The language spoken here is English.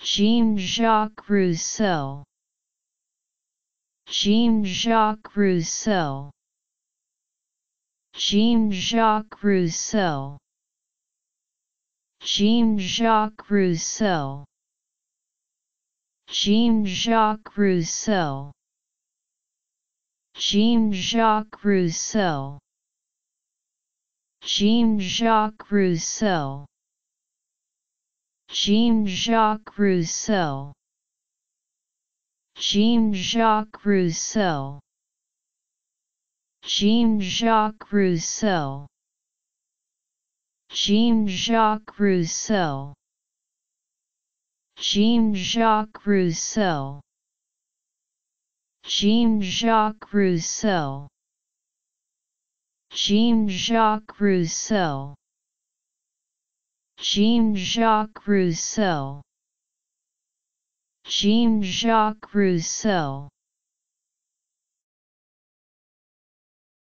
Jean Jacques Rousseau. Jean Jacques Rousseau. Jean Jacques Rousseau. Jean Jacques Rousseau. Jean Jacques Rousseau. Jean Jacques Rousseau. Jean Jacques Rousseau. Jean Jacques Rousseau. Jean Jacques Rousseau. Jean Jacques Rousseau. Jean Jacques Rousseau. Jean Jacques Rousseau. Jean Jacques Rousseau. Jean Jacques Rousseau. Jean Jacques Rousseau. Jean Jacques Rousseau.